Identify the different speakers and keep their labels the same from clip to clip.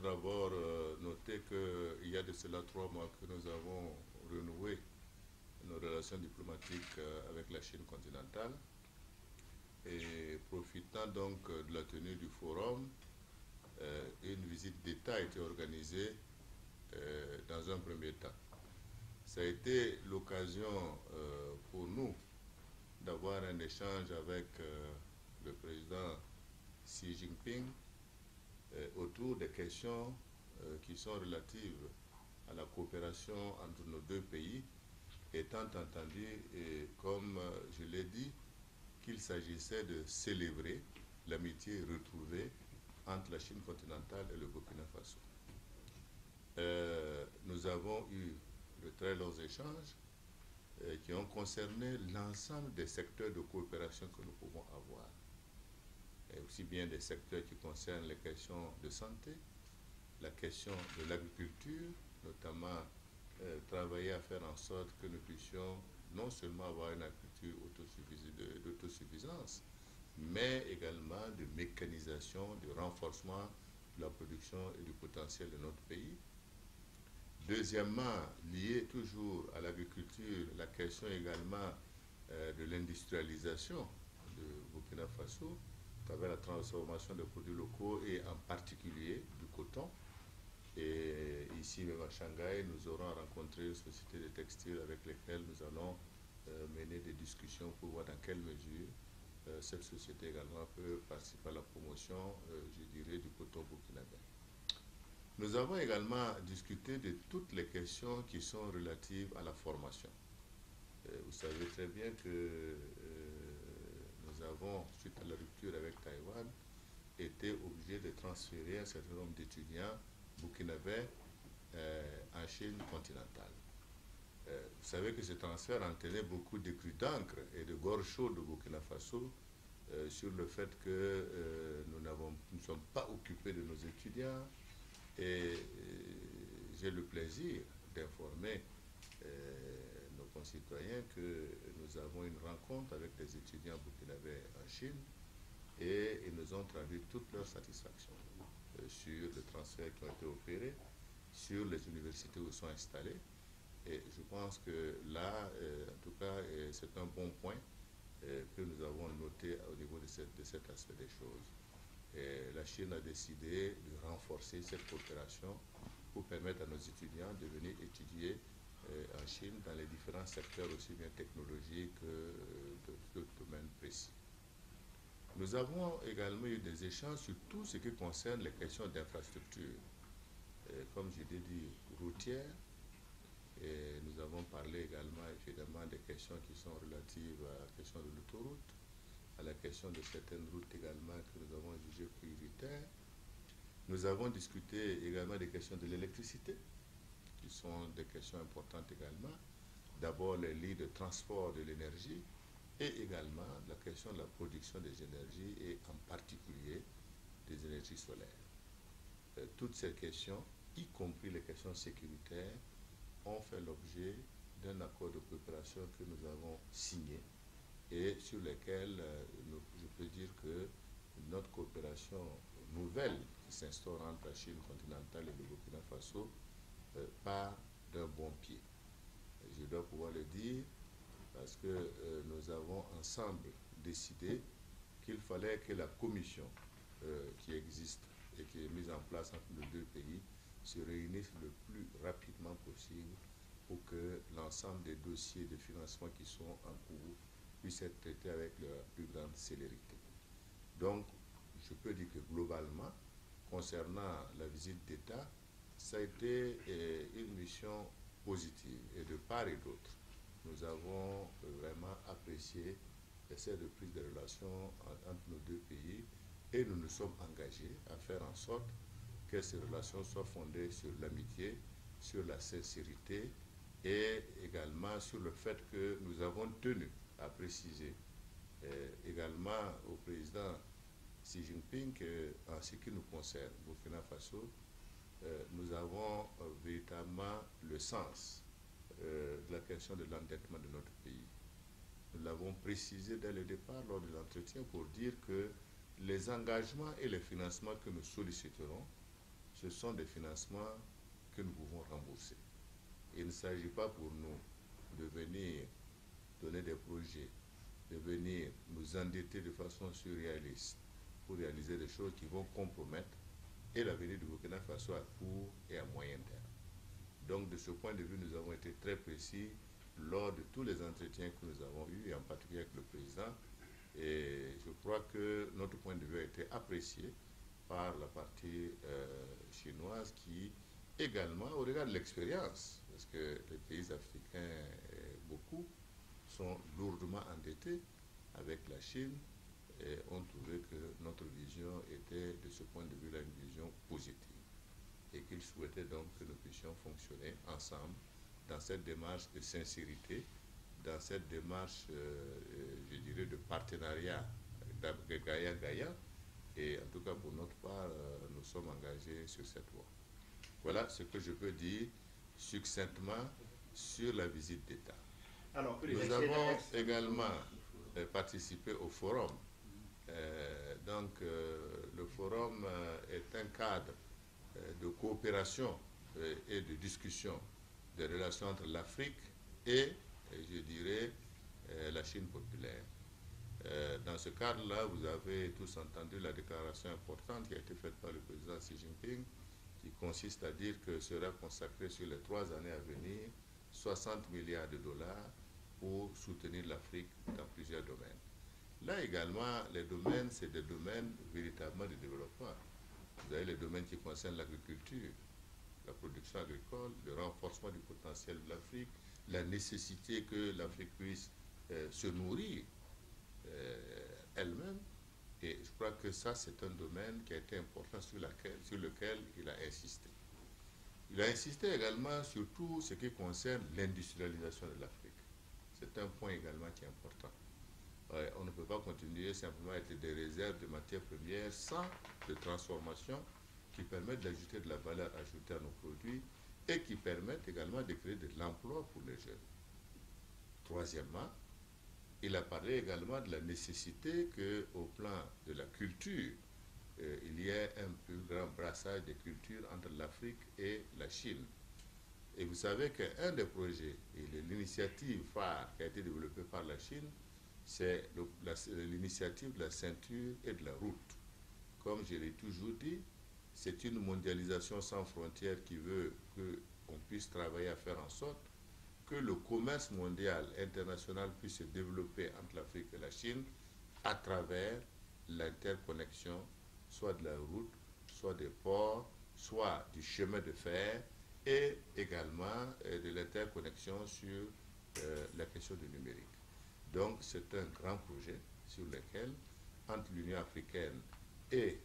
Speaker 1: d'abord noter qu'il y a de cela 3 mois que nous avons renoué nos relations diplomatiques avec la Chine continentale. Et profitant donc de la tenue du forum, une visite d'État a été organisée dans un premier temps. Ça a été l'occasion pour nous d'avoir un échange avec le président Xi Jinping autour des questions qui sont relatives à la coopération entre nos deux pays, étant entendu, comme je l'ai dit, qu'il s'agissait de célébrer l'amitié retrouvée entre la Chine continentale et le Burkina Faso. Nous avons eu de très longs échanges qui ont concerné l'ensemble des secteurs de coopération que nous pouvons avoir. Et aussi bien des secteurs qui concernent les questions de santé, la question de l'agriculture, notamment travailler à faire en sorte que nous puissions non seulement avoir une agriculture d'autosuffisance, mais également de mécanisation, de renforcement de la production et du potentiel de notre pays. Deuxièmement, lié toujours à l'agriculture, la question également de l'industrialisation de Burkina Faso, à travers la transformation des produits locaux et en particulier du coton. Et ici même à Shanghai, nous aurons rencontré une société de textile avec laquelle nous allons mener des discussions pour voir dans quelle mesure cette société également peut participer à la promotion, je dirais, du coton burkinabé. Nous avons également discuté de toutes les questions qui sont relatives à la formation. Vous savez très bien que nous avons, suite à la rupture avec Taïwan, été obligés de transférer un certain nombre d'étudiants burkinabés en Chine continentale. Vous savez que ce transfert entraînait beaucoup de crues d'encre et de gorge chaude au Burkina Faso sur le fait que nous ne sommes pas occupés de nos étudiants. Et j'ai le plaisir d'informer nos concitoyens que nous avons une rencontre avec des étudiants burkinabés en Chine et ils nous ont traduit toute leur satisfaction sur les transferts qui ont été opérés, sur les universités où ils sont installés. Et je pense que là, en tout cas, c'est un bon point que nous avons noté au niveau de cet aspect des choses. Et la Chine a décidé de renforcer cette coopération pour permettre à nos étudiants de venir étudier en Chine dans les différents secteurs aussi bien technologiques que de domaines précis. Nous avons également eu des échanges sur tout ce qui concerne les questions d'infrastructure, comme je l'ai dit, routières. Et nous avons parlé également évidemment des questions qui sont relatives à la question de l'autoroute, à la question de certaines routes également que nous avons jugées prioritaires. Nous avons discuté également des questions de l'électricité, qui sont des questions importantes également. D'abord les lignes de transport de l'énergie et également la question de la production des énergies et en particulier des énergies solaires. Toutes ces questions, y compris les questions sécuritaires, ont fait l'objet d'un accord de coopération que nous avons signé et sur lesquels je peux dire que notre coopération nouvelle qui s'instaure entre la Chine continentale et le Burkina Faso part d'un bon pied. Je dois pouvoir le dire parce que nous avons ensemble décidé qu'il fallait que la commission qui existe et qui est mise en place entre nos deux pays se réunissent le plus rapidement possible pour que l'ensemble des dossiers de financement qui sont en cours puissent être traités avec la plus grande célérité. Donc, je peux dire que globalement, concernant la visite d'État, ça a été une mission positive et de part et d'autre. Nous avons vraiment apprécié cette reprise de relations entre nos deux pays et nous nous sommes engagés à faire en sorte que ces relations soient fondées sur l'amitié, sur la sincérité et également sur le fait que nous avons tenu à préciser également au président Xi Jinping qu'en ce qui nous concerne, Burkina Faso, nous avons véritablement le sens de la question de l'endettement de notre pays. Nous l'avons précisé dès le départ lors de l'entretien pour dire que les engagements et les financements que nous solliciterons ce sont des financements que nous pouvons rembourser. Il ne s'agit pas pour nous de venir donner des projets, de venir nous endetter de façon surréaliste pour réaliser des choses qui vont compromettre et l'avenir du Burkina Faso à court et à moyen terme. Donc, de ce point de vue, nous avons été très précis lors de tous les entretiens que nous avons eus, et en particulier avec le président. Et je crois que notre point de vue a été apprécié par la partie chinoise qui, également, au regard de l'expérience, parce que les pays africains, beaucoup, sont lourdement endettés avec la Chine, et ont trouvé que notre vision était, de ce point de vue-là, une vision positive. Et qu'ils souhaitaient donc que nous puissions fonctionner ensemble dans cette démarche de sincérité, dans cette démarche, je dirais, de partenariat de Gaïa-Gaïa. Et en tout cas, pour notre part, nous sommes engagés sur cette voie. Voilà ce que je peux dire succinctement sur la visite d'État. Nous avons également participé au forum. Le forum est un cadre de coopération et de discussion des relations entre l'Afrique et, je dirais, la Chine populaire. Dans ce cadre-là, vous avez tous entendu la déclaration importante qui a été faite par le président Xi Jinping, qui consiste à dire que sera consacré sur les 3 années à venir 60 milliards de dollars pour soutenir l'Afrique dans plusieurs domaines. Là également, les domaines, c'est des domaines véritablement de développement. Vous avez les domaines qui concernent l'agriculture, la production agricole, le renforcement du potentiel de l'Afrique, la nécessité que l'Afrique puisse se nourrir elle-même. Et je crois que ça, c'est un domaine qui a été important sur lequel il a insisté. Il a insisté également sur tout ce qui concerne l'industrialisation de l'Afrique. C'est un point également qui est important. On ne peut pas continuer simplement à être des réserves de matières premières sans de transformation qui permettent d'ajouter de la valeur ajoutée à nos produits et qui permettent également de créer de l'emploi pour les jeunes. Troisièmement, il a parlé également de la nécessité qu'au plan de la culture, il y ait un plus grand brassage des cultures entre l'Afrique et la Chine. Et vous savez qu'un des projets et l'initiative phare qui a été développée par la Chine, c'est l'initiative de la ceinture et de la route. Comme je l'ai toujours dit, c'est une mondialisation sans frontières qui veut qu'on puisse travailler à faire en sorte que le commerce mondial international puisse se développer entre l'Afrique et la Chine à travers l'interconnexion, soit de la route, soit des ports, soit du chemin de fer, et également de l'interconnexion sur la question du numérique. Donc c'est un grand projet sur lequel, entre l'Union africaine et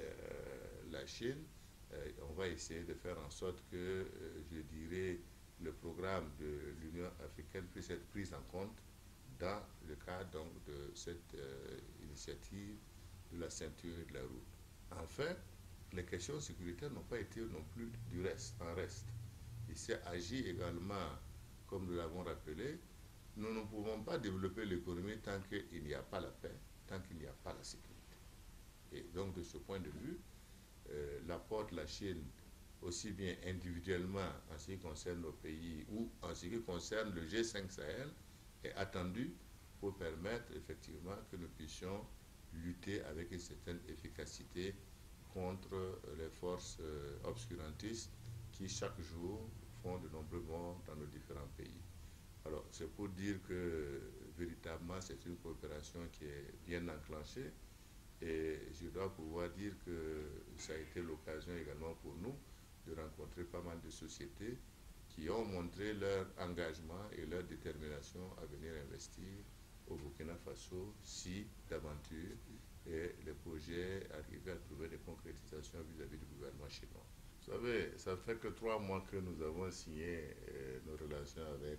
Speaker 1: la Chine, on va essayer de faire en sorte que, je dirais, le programme de l'Union africaine puisse être pris en compte dans le cadre donc, de cette initiative de la ceinture et de la route. Enfin, les questions sécuritaires n'ont pas été non plus en reste. Il s'est agi également, comme nous l'avons rappelé, nous ne pouvons pas développer l'économie tant qu'il n'y a pas la paix, tant qu'il n'y a pas la sécurité. Et donc, de ce point de vue, l'apport de la Chine, aussi bien individuellement en ce qui concerne nos pays ou en ce qui concerne le G5 Sahel, est attendu pour permettre effectivement que nous puissions lutter avec une certaine efficacité contre les forces obscurantistes qui chaque jour font de nombreux bons dans nos différents pays. Alors c'est pour dire que véritablement c'est une coopération qui est bien enclenchée et je dois pouvoir dire que ça a été l'occasion également pour nous de rencontrer pas mal de sociétés qui ont montré leur engagement et leur détermination à venir investir au Burkina Faso si d'aventure et les projets arrivaient à trouver des concrétisations vis-à-vis du gouvernement chinois. Vous savez, ça fait que 3 mois que nous avons signé nos relations avec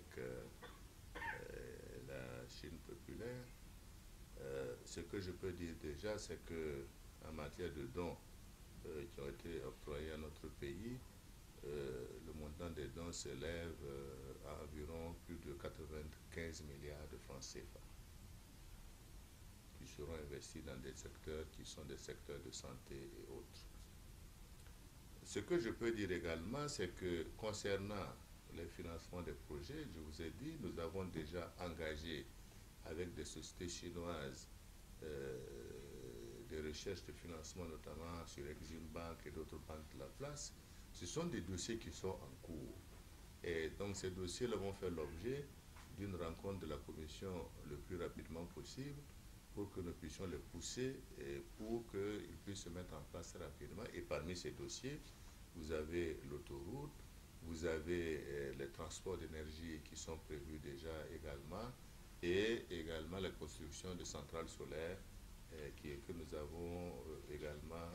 Speaker 1: la Chine populaire. Ce que je peux dire déjà, c'est que en matière de dons qui ont été octroyés à notre pays, le montant des dons s'élève à environ plus de 95 milliards de francs CFA qui seront investis dans des secteurs qui sont des secteurs de santé et autres. Ce que je peux dire également, c'est que concernant les financements des projets, je vous ai dit, nous avons déjà engagé avec des sociétés chinoises euh, des recherches de financement, notamment sur Exim Bank et d'autres banques de la place. Ce sont des dossiers qui sont en cours. Et donc ces dossiers-là vont faire l'objet d'une rencontre de la Commission le plus rapidement possible pour que nous puissions les pousser et pour qu'ils puissent se mettre en place rapidement. Et parmi ces dossiers, vous avez l'autoroute, vous avez les transports d'énergie qui sont prévus déjà également, et également la construction de centrales solaires que nous avons également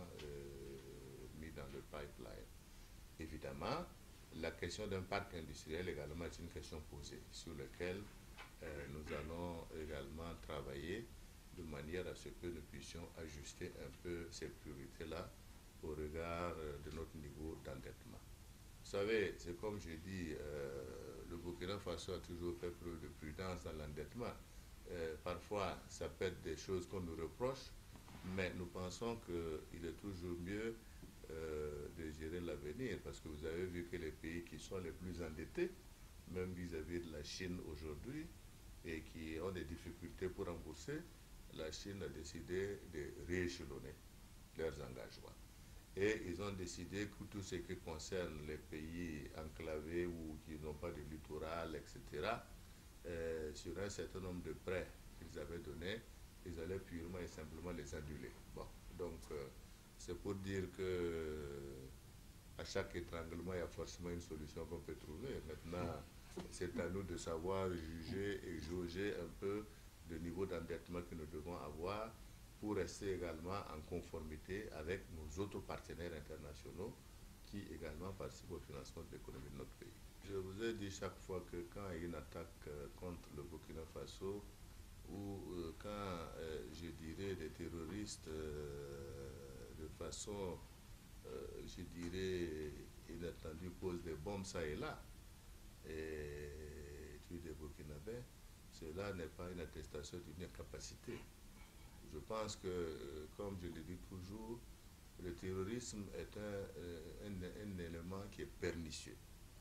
Speaker 1: mis dans le pipeline. Évidemment, la question d'un parc industriel également est une question posée sur laquelle nous allons également travailler de manière à ce que nous puissions ajuster un peu ces priorités-là au regard de notre niveau d'endettement. Vous savez, c'est comme je dis, le Burkina Faso a toujours fait preuve de prudence dans l'endettement. Parfois, ça peut être des choses qu'on nous reproche, mais nous pensons qu'il est toujours mieux de gérer l'avenir, parce que vous avez vu que les pays qui sont les plus endettés, même vis-à-vis de la Chine aujourd'hui, et qui ont des difficultés pour rembourser, la Chine a décidé de rééchelonner leurs engagements. Et ils ont décidé que tout ce qui concerne les pays enclavés ou qui n'ont pas de littoral, etc., sur un certain nombre de prêts qu'ils avaient donnés, ils allaient purement et simplement les annuler. Bon, donc c'est pour dire que à chaque étranglement, il y a forcément une solution qu'on peut trouver. Maintenant, c'est à nous de savoir juger et jauger un peu le niveau d'endettement que nous devons avoir pour rester également en conformité avec nos autres partenaires internationaux qui également participent au financement de l'économie de notre pays. Je vous ai dit chaque fois que quand il y a une attaque contre le Burkina Faso ou quand, je dirais, des terroristes de façon, je dirais, inattendue posent des bombes ça et là et tuent des Burkinabés, cela n'est pas une attestation d'une incapacité. Je pense que, comme je le dis toujours, le terrorisme est un élément qui est pernicieux.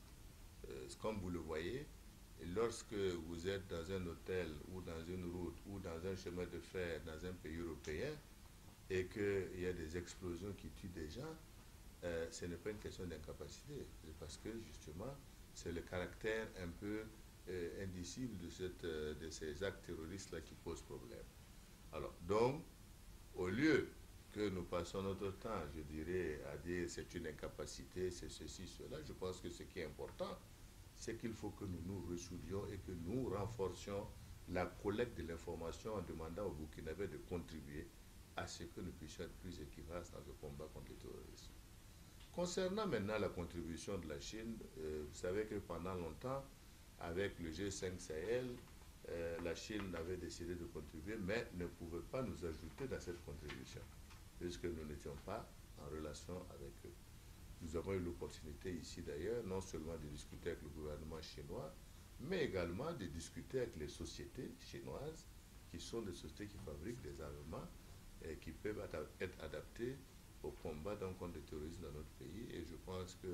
Speaker 1: Comme vous le voyez, lorsque vous êtes dans un hôtel ou dans une route ou dans un chemin de fer dans un pays européen et qu'il y a des explosions qui tuent des gens, ce n'est pas une question d'incapacité, parce que justement, c'est le caractère un peu indicible de ces actes terroristes-là qui posent problème. Alors, donc, au lieu que nous passons notre temps, je dirais, à dire c'est une incapacité, c'est ceci, cela, je pense que ce qui est important, c'est qu'il faut que nous nous ressoudions et que nous renforcions la collecte de l'information en demandant aux Burkinabés de contribuer à ce que nous puissions être plus efficaces dans le combat contre le terrorisme. Concernant maintenant la contribution de la Chine, vous savez que pendant longtemps, avec le G5 Sahel, la Chine avait décidé de contribuer, mais ne pouvait pas nous ajouter dans cette contribution, puisque nous n'étions pas en relation avec eux. Nous avons eu l'opportunité ici d'ailleurs, non seulement de discuter avec le gouvernement chinois, mais également de discuter avec les sociétés chinoises, qui sont des sociétés qui fabriquent des armements et qui peuvent être adaptés au combat contre le terrorisme dans notre pays. Et je pense que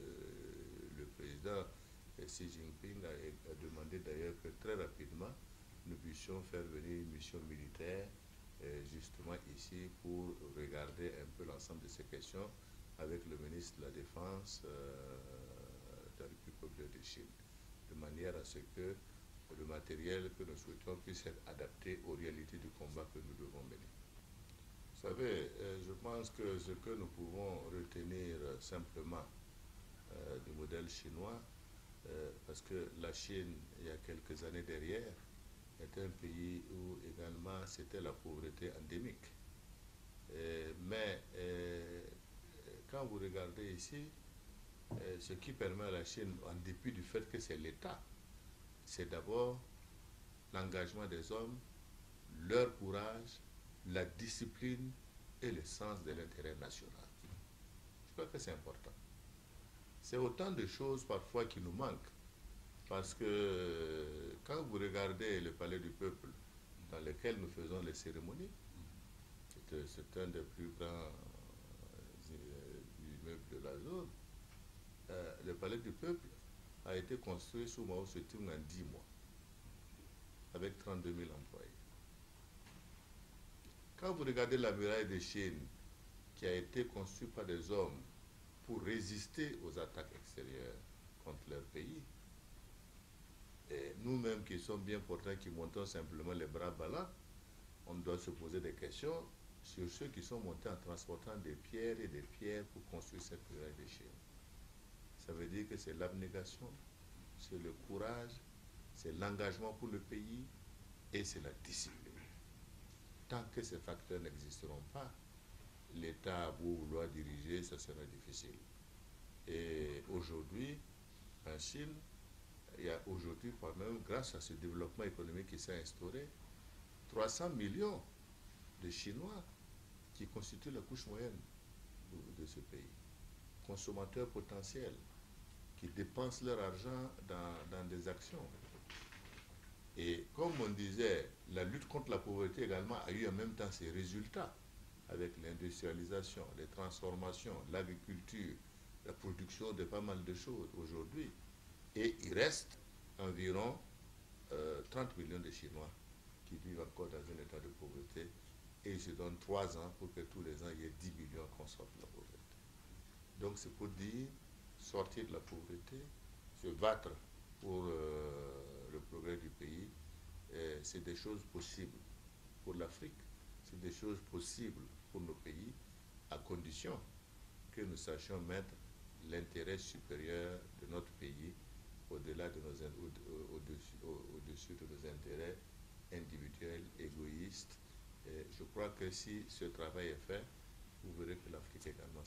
Speaker 1: le président Xi Jinping a demandé d'ailleurs que très rapidement, nous puissions faire venir une mission militaire justement ici pour regarder un peu l'ensemble de ces questions avec le ministre de la Défense de la République populaire de Chine, de manière à ce que le matériel que nous souhaitons puisse être adapté aux réalités du combat que nous devons mener. Vous savez, je pense que ce que nous pouvons retenir simplement du modèle chinois, parce que la Chine, il y a quelques années derrière, était un pays où également c'était la pauvreté endémique. Mais quand vous regardez ici, ce qui permet à la Chine, en dépit du fait que c'est l'État, c'est d'abord l'engagement des hommes, leur courage, la discipline et le sens de l'intérêt national. Je crois que c'est important. C'est autant de choses parfois qui nous manquent. Parce que quand vous regardez le palais du peuple dans lequel nous faisons les cérémonies, c'est un des plus grands immeubles de la zone, le palais du peuple a été construit sous Mao Tse-tung en 10 mois, avec 32 000 employés. Quand vous regardez la muraille de Chine, qui a été construite par des hommes pour résister aux attaques extérieures contre leur pays, et nous-mêmes qui sommes bien portants, qui montons simplement les bras ballants, on doit se poser des questions sur ceux qui sont montés en transportant des pierres et des pierres pour construire cette muraille de Chine. Ça veut dire que c'est l'abnégation, c'est le courage, c'est l'engagement pour le pays et c'est la discipline. Tant que ces facteurs n'existeront pas, l'État, pour vouloir diriger, ça sera difficile. Et aujourd'hui, en Chine, il y a aujourd'hui, même grâce à ce développement économique qui s'est instauré, 300 millions de Chinois qui constituent la couche moyenne de ce pays, consommateurs potentiels, qui dépensent leur argent dans des actions. Et comme on disait, la lutte contre la pauvreté également a eu en même temps ses résultats, avec l'industrialisation, les transformations, l'agriculture, la production de pas mal de choses aujourd'hui. Et il reste environ 30 millions de Chinois qui vivent encore dans un état de pauvreté, et ils se donnent 3 ans pour que tous les ans il y ait 10 millions qu'on sorte de la pauvreté. Donc c'est pour dire, sortir de la pauvreté, se battre pour le progrès du pays, c'est des choses possibles pour l'Afrique, c'est des choses possibles pour nos pays, à condition que nous sachions mettre l'intérêt supérieur de notre pays au-delà de au-dessus de nos intérêts individuels, égoïstes. Et je crois que si ce travail est fait, vous verrez que l'Afrique également